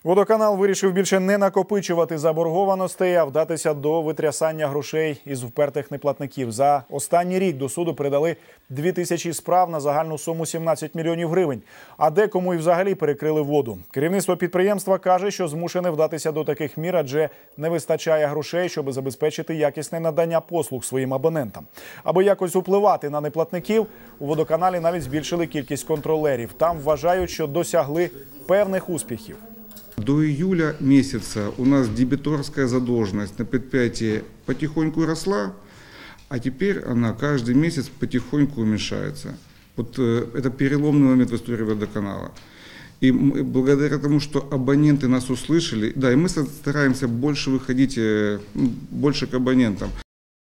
Водоканал вирішив більше не накопичувати заборгованостей, а вдатися до витрясання грошей із впертих неплатників. За останній рік до суду передали 2000 справ на загальну суму 17 мільйонів гривень. А декому і взагалі перекрили воду. Керівництво підприємства каже, що змушене вдатися до таких мір, адже не вистачає грошей, щоб забезпечити якісне надання послуг своїм абонентам. Аби якось впливати на неплатників, у водоканалі навіть збільшили кількість контролерів. Там вважають, що досягли певних успіхів. До июля месяца у нас дебиторская задолженность на предприятии потихоньку росла, а теперь она каждый месяц потихоньку уменьшается. Вот это переломный момент в истории водоканала. И благодаря тому, что абоненты нас услышали, да, и мы стараемся больше выходить, больше к абонентам.